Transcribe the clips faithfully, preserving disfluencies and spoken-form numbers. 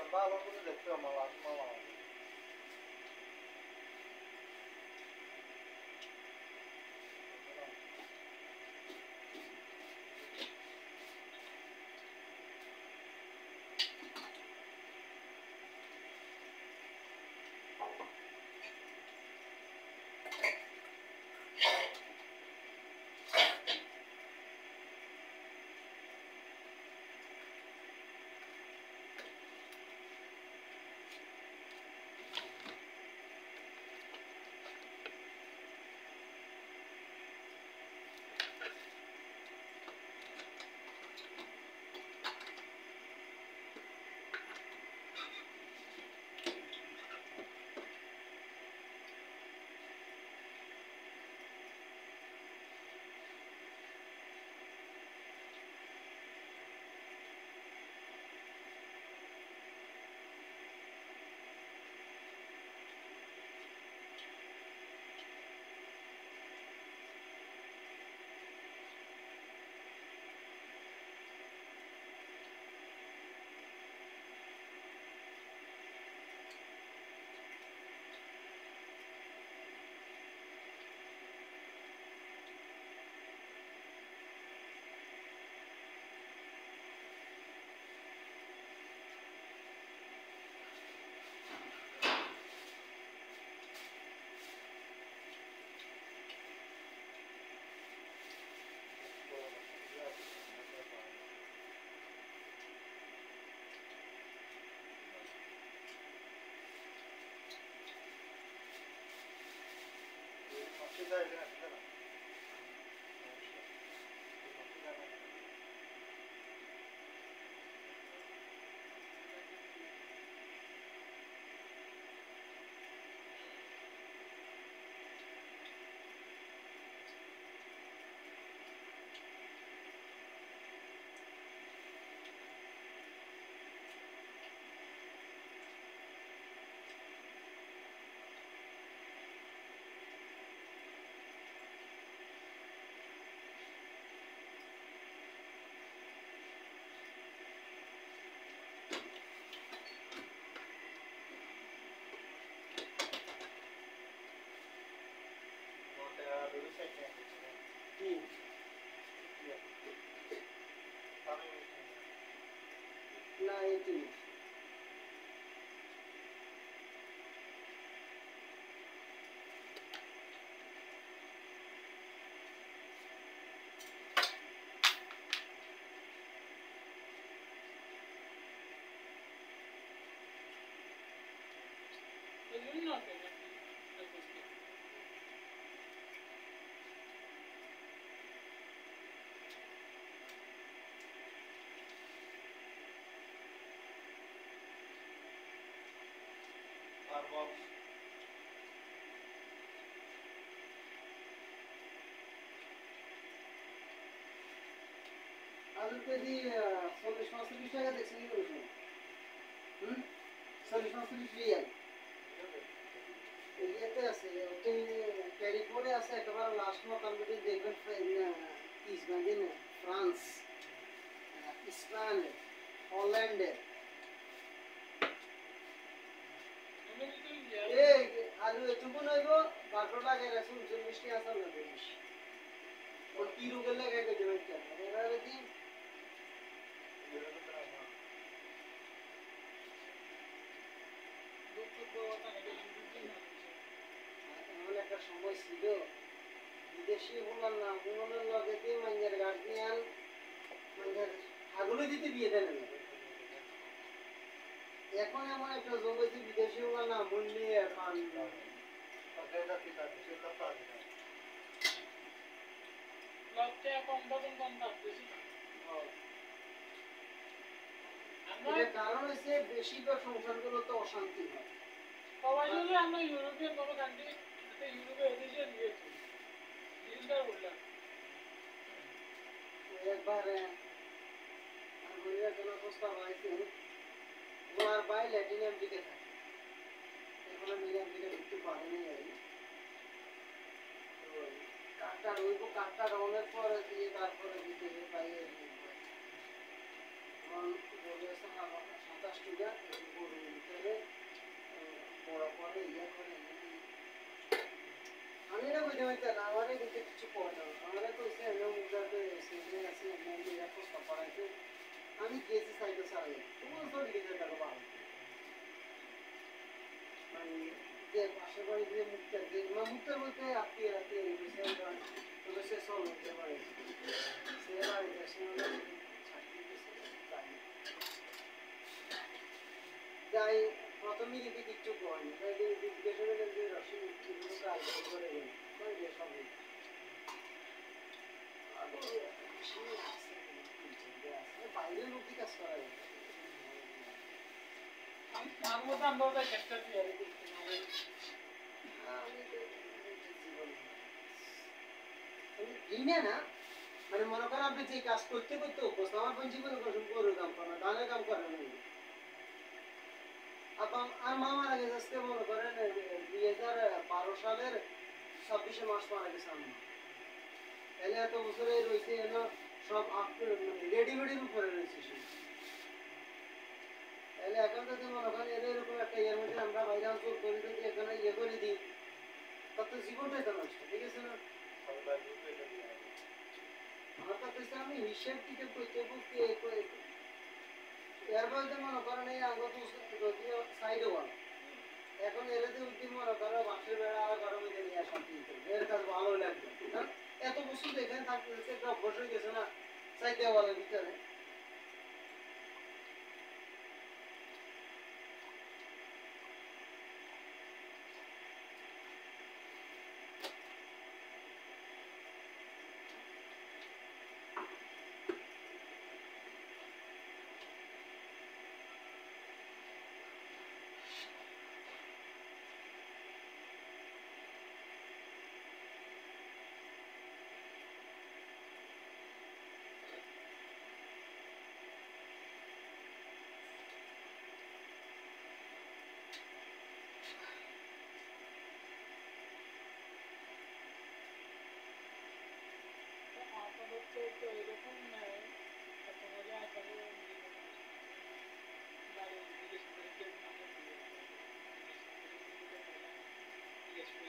ভালো করে দেখতে আমার মামা না এটি আলু কেজি চল্লিশ পঁয়ত্রিশ টাকা দেখছেন কি করে হুম চল্লিশ পঁয়ত্রিশ রিয়াল ইয়েতে আছে ওতে ক্যারি করে আছে একেবারে লাস্ট মোটামুটি দেখবেন ইসবান্দিন ফ্রান্স স্পেন হল্যান্ডে এই আলু এটুকু নইব বারো লাগাই রাখছে উনচল্লিশ টাকা আছে না দেখিস ওর কি রোগের লাগাই গেছে বাচ্চা এবারে দিন এমন একটা সময় ছিল বিদেশি হলাম না উনুনের লগে দিয়ে মাঞ্জার গার্জিয়ান মাঞ্জার হাগুলো দিতে বিয়ে দেন না এখন এমন একটা যোগ হয়েছে বিদেশি হলাম না মূল্যে পান কারণ হচ্ছে বেশিরভাগ সংসারগুলো তো অশান্তি হয় সবাই যদি আমরা ইউরোপিয়ান কোনো কান্ট্রি ইউরোপে এদেশে দিয়েছি ডিলটা বললাম একবারে বলিয়া কোন প্রস্তাব আইছে ওনার ভাই ল্যাটিন আমেরিকা থাকে এখন আমি আমেরিকা ঢুকতে পারিনি আর কার্ডটা রইব কার্ডটা রওনের পরে দিয়ে তারপরে দিতে পাই এখন সাতাশ টাকা গরুর ভিতরে বড় করে ইয়ে করে আমি এটা বুঝতে পারছি না আমার এদিকে কিছু করে না আমার কইছে এমন মুদ্রাতে সিজনে আছে এমন ইয়ে প্রস্তাব করাইছে আমি গেছি সাইকেল চালাই তোমার তো দিকে টাকা পাবো মানে যে পাশে বাড়ি যে মুক্তা যে মুক্তা বলতে আত্মীয় আত্মীয় বিষয় তবে সে সব হতে পারে সে বাড়ি দেশে যাই প্রথমে দিকে কিচ্ছু করেনি তাই জিজ্ঞেস করলেন যে রসিদ কিভাবে কাজ করে গেল করে যে সব বাইরের লোক কাজ করা যায় তার মধ্যে আমরা ওটা ক্যাপ্টার তৈরি করতে হবে দিনে না মানে মনে করেন আপনি যে কাজ করতে করতে অভ্যস্ত আমার পঞ্চি করে গরুর কাম করেন ধানের কাম করেন এবং আর মা মারা গেছে আজকে মনে করেন দুই হাজার বারো সালের ছাব্বিশে মার্চ মারা গেছে আমার তাহলে এত বছরে রয়েছে এনে সব মানে রেডিমেডের উপরে রয়েছে সে তাহলে এখন যদি মনে করেন এর এরকম একটা ইয়ের মধ্যে আমরা বাইরে অঞ্চল করে যদি এখানে ইয়ে করে দিই তার তো জীবনটাই তো নষ্ট ঠিক আছে না আমার কথা হচ্ছে আমি হিসেব টিকে করতে বলতে এর মধ্যে মনে করেন এই আগত যদিও সাইডে ওয়াল এখন এর যে উদ্দিন মনে করো বাসের বেড়া আর গরমে নিয়ে আসা এর কাজ ভালো লাগবে এত বছর এখানে থাকতে একটা অভ্যাস হয়ে গেছে না সাইডে ওয়ালের ভিতরে তো তো এরকম নাই এত মজা আসলে বাইরে জিজ্ঞেস করে কেউ নামে দিয়ে জিজ্ঞেস করে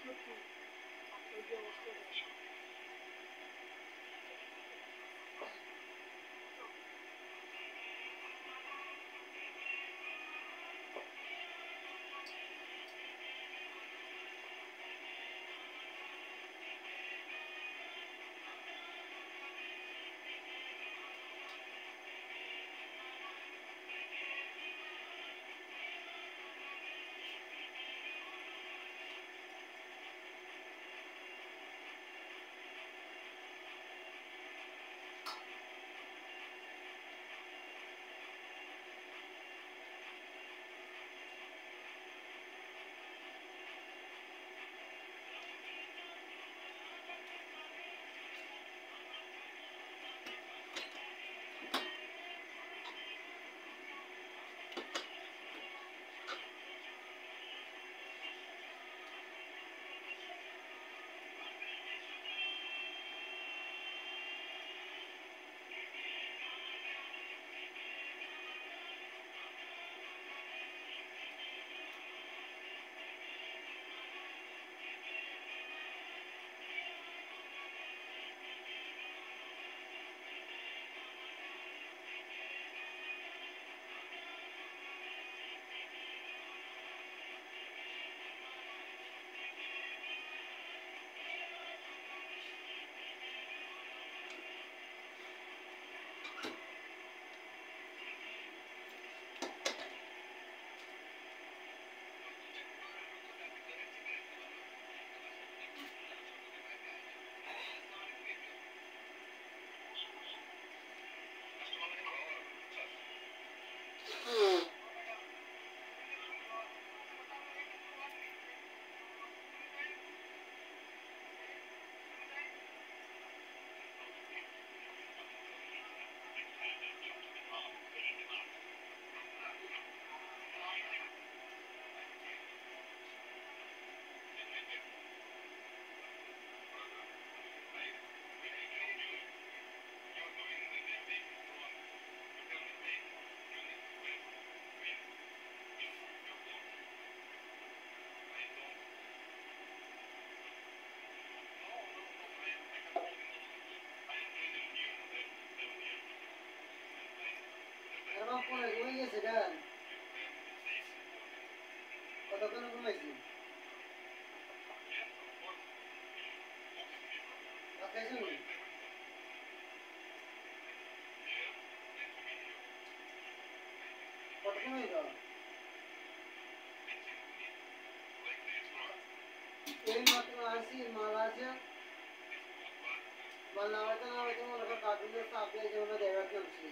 সত্যি ওই যে অবস্থা এখন ফোনে ঘুমিয়ে গেছে গান কতক্ষণ ঘুমাইছি খাইছো নি কতক্ষণ হয়ে গেল এই মাত্র আসি মাল আছে মাল নামাইতে নামাইতে মনে কর কার্টুনের চাপ দিয়ে যেগুলো দেখার চলছি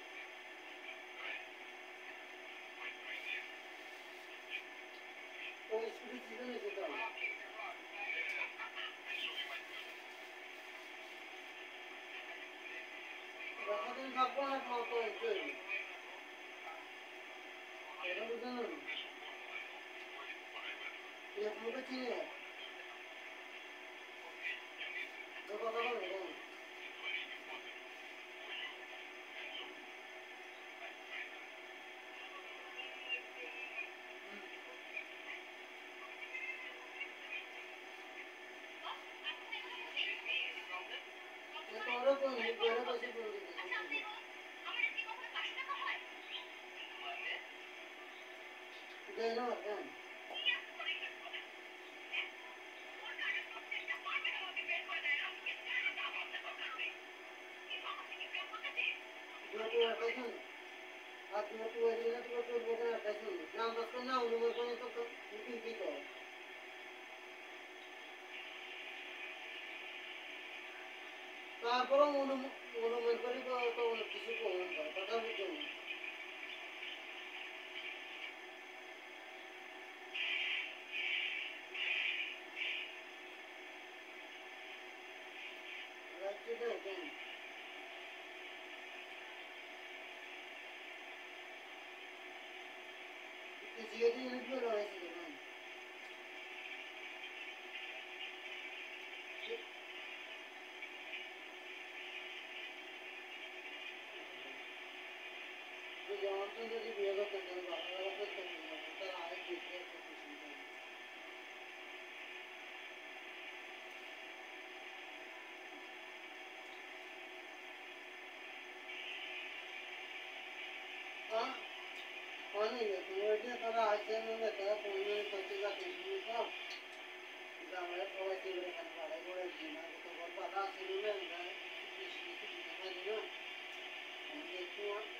ওই স্কুটি ছিল নিচে তো রাখাদিন থাকবো না খাওয়া তো এটা বুঝলেন এক মুখে চিনে কথা বলবে কেন তোমরা কোন ঘরে বসে ফোন দিতে দেয় না কেন আর তুমি টু এদিন তো তো বকে না খাইছো নাম দস না অনুমোদন করে তো তুমি কি করো তারপরে অনুমোদন করে তো অনেক কিছু করুন কথা বুঝছেন রাজ্যটা কেন জিওটি ইউনিট করে রয়েছে দেখুন যেমন যদি বিয়ে করতে চান বাংলা করতে তারা আয় দেখতে হ্যাঁ অনেক ওইটা তারা আছে না তারা পরিমাণে করতে যাচ্ছে সব আমরা সবাই কে করে খালি বাড়াই করে দিই না তো ঘর পাতা ছিল না এটা বেশি কিছু দিতে পারি না আমি একটু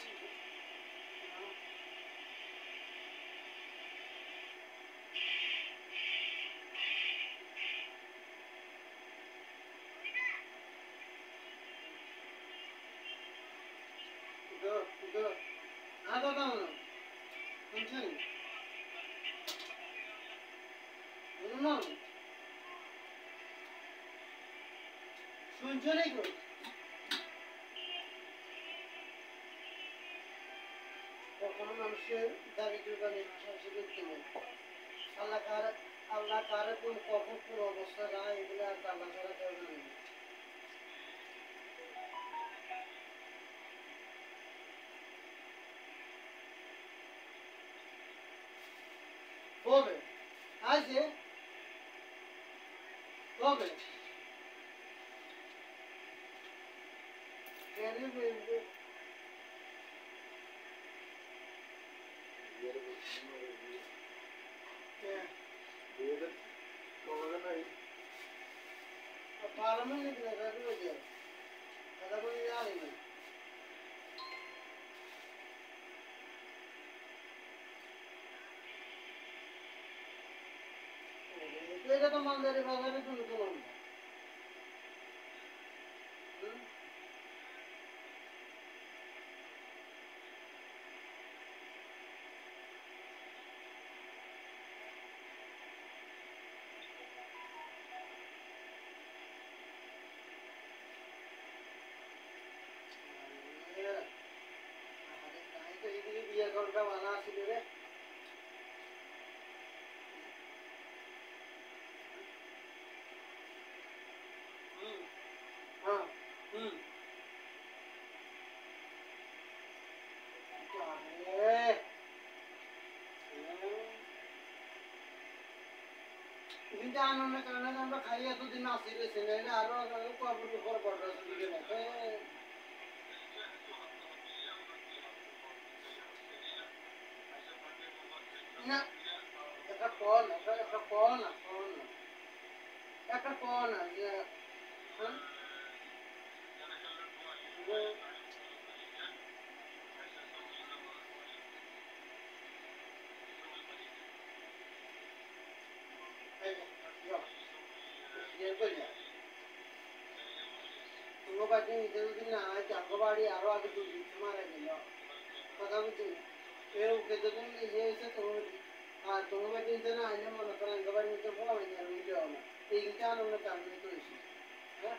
Good, good. I don't know. Continue. I don't know. শুনছো নাকি কখনো মানুষের দারিদ্র বা নিরাশা করতে নেই আল্লাহ কার আল্লাহ কার কোন কখন কোন অবস্থা যায় এগুলো আর আল্লাহ ছাড়া কেউ জানে না হবে আছে হবে কেন বলবো Parliament is never going to Ada ko nangyari na. Ito ito mandari bagay ito nito lang. Biar kau dah mana sih deh? Hmm. Ah. Hmm. Jangan. Ini jangan nak kerana kita kaya tu di nasi le sini le aro aro ko abu tu kor kor rasa juga nak. Na, eka phone, eka eka phone, phone. Eka phone, ya. Huh? तुमको बात नहीं इधर उधर ना आए चांगो बाड़ी आरो आगे दूर तुम्हारे दिलो पता मुझे ये उके तो तुम ये ऐसे तो हाँ तुमको बात नहीं इधर ना आए ना मन करें इनका बाड़ी मुझे बोला नहीं यार वीडियो में एक इंसान उन्हें काम नहीं तो इसी हाँ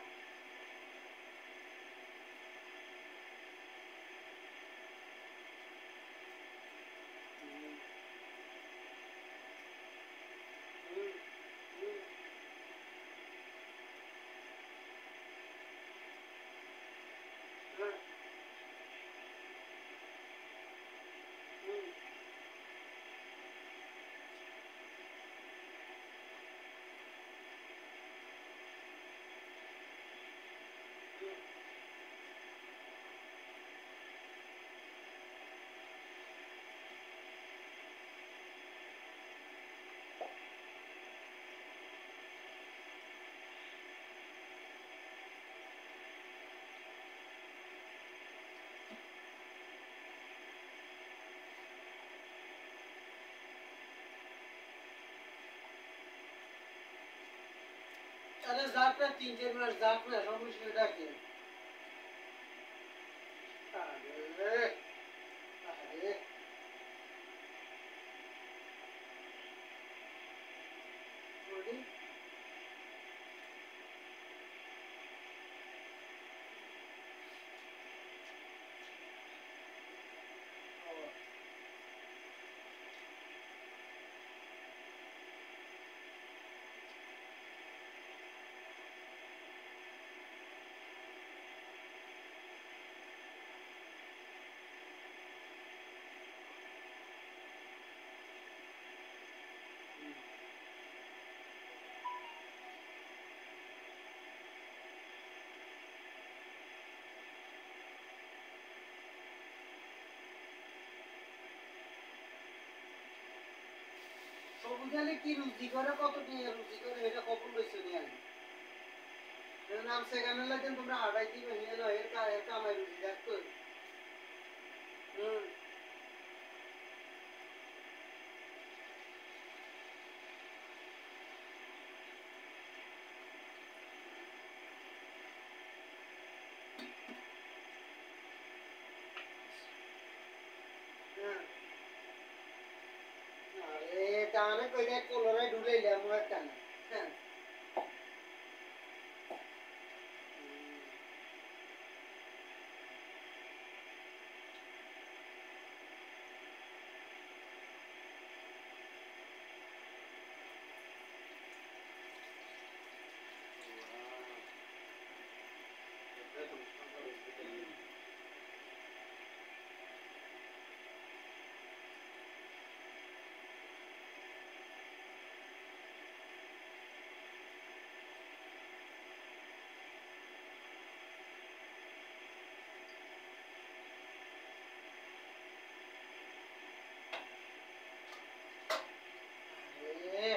अरे जात ना तीन चार मिनट जात ना सब कुछ लेटा के अरे अरे बॉडी সবুজালে কি রুচি করে কত নিয়ে রুচি করে এটা কখন লইছো নিয়ে আগে নাম সেখানে লাগেন তোমরা আড়াই দিবে নিয়ে লো এর কা- এর কামাই রুচি দেখতো হুম হ্যাঁ আরে টানে কইরা কলরায় ঢুলাইলাম আমার টানে হ্যাঁ আরে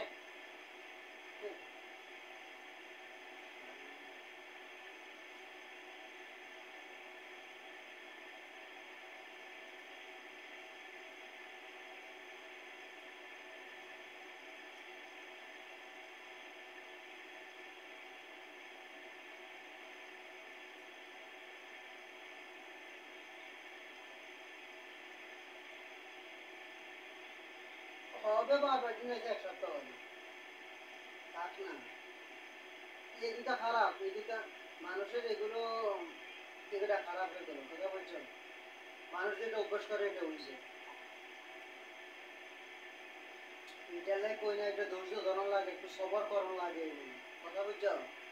হবে বাবা দিন আছে এক সপ্তাহ হবে থাক না এই দুটা খারাপ এই দুটা মানুষের এগুলো এগুলা খারাপ হয়ে গেল কথা বলছো মানুষ যেটা অভ্যাস করে এটা হয়েছে এটা লাই কই না এটা ধৈর্য ধরন লাগে একটু সবর করন লাগে কথা বুঝছো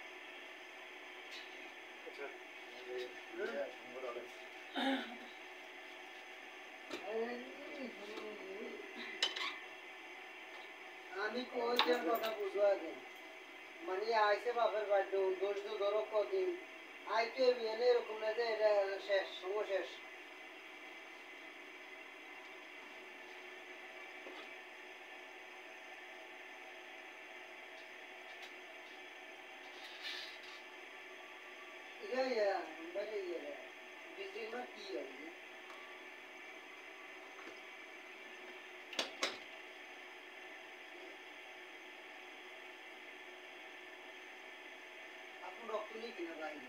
আমি কই যে কথা বুঝো আগে মানে আইসে বাপের বাড়ি ধৈর্য ধরো কদিন আইতে বিয়ে এরকম না যে এটা শেষ সময় শেষ ইয়া ইয়া বাইরে ইয়া বিজি না কি হয় আপনি রক্ত নেই কিনা বাইরে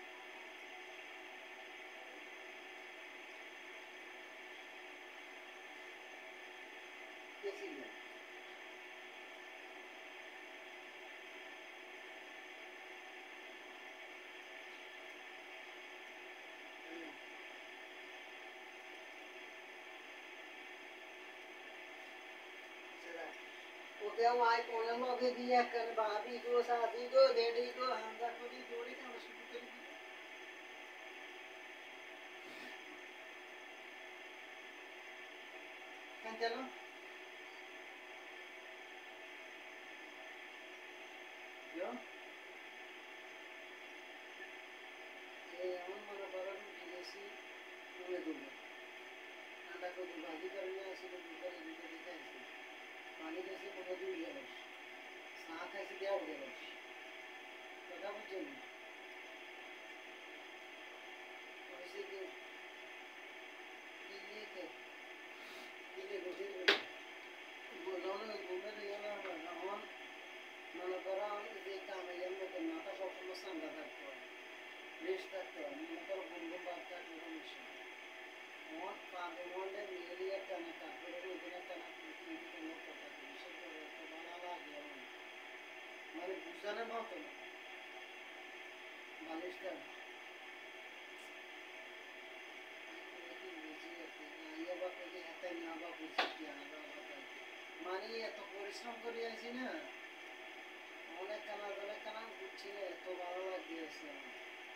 বেশি না ওকে আই কোনে লগে দিয়ে করে ভাবি গো সাদি গো দেডি গো হান্দা করি দৌড়ি কেন শুরু করে দিল কেন চলো yo এমন মনে করো বিদেশি তুলে দেবো ঠান্ডা করে ভাজি করে নিয়ে আসি তো দুপুরে দুটো দিতে আসি পানি গেছে মনে দুই গেলস চা খাইছি দেওয়া গেলস কথা বুঝছেন হয়েছে কি দিলে কে দিলে বসে বোঝানো ঘুমের গেল এখন মনে করো যে কামাইয়ের মতো মাথা সবসময় ঠান্ডা থাকতে হয় রেস্ট থাকতে হয় মনে করো ঘুম ঘুম ভাব থাকবে সমস্যা মন পাবে মনে মেরিয়ে টানা তারপরে ওই দিনে টানা কিন্তু কোনো কথা বিশেষ করে একটা ভালো লাগে মানে বুঝানোর মতো না বালিশটা মানে এত পরিশ্রম করে আছি না অনেক কানা অনেক কানা ঘুরছি না এত ভালো লাগিয়েছে আমার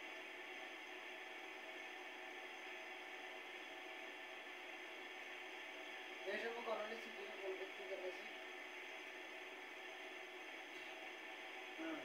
এইসব করালে কিছু বলবে একটু দেখেছি হ্যাঁ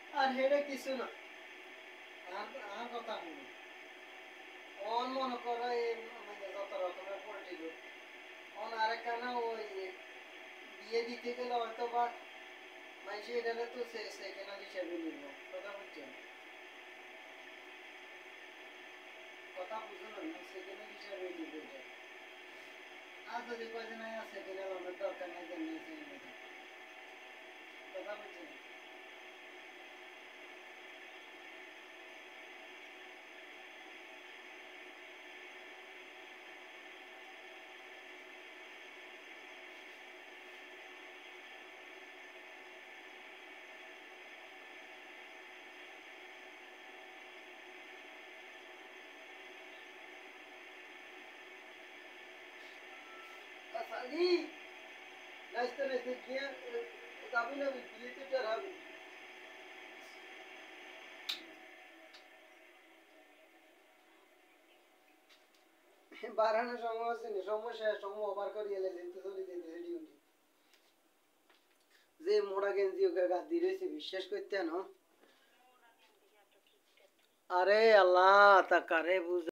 আর হেডে কিছু না আর আর কথা মনে অন মনে করো এই মানে যত রকমের পোল্ট্রি অন আরেকখানা ওই বিয়ে দিতে গেলে হয়তো বা মানুষ এটাকে তো সেকেন্ড হিসাবে নিব কথা বুঝছেন কথা বুঝুন না সেকেন্ড হিসাবে নিব এটা আর যদি কয়েছে না সেকেন্ড আমার দরকার নাই দেন কথা বুঝছেন আসলি নাইতে নাইতে গিয়ে যাবি না বিয়েতে চড়াবি বাড়ানোর সময় আছে না সমস্যা সময় ওভার করিয়ে এলে যেতে চলে যেতে ডিউটি যে মোড়া গেঞ্জি ওকে গাদি রয়েছে বিশ্বাস করতে না আরে আল্লাহ তা কারে বুঝ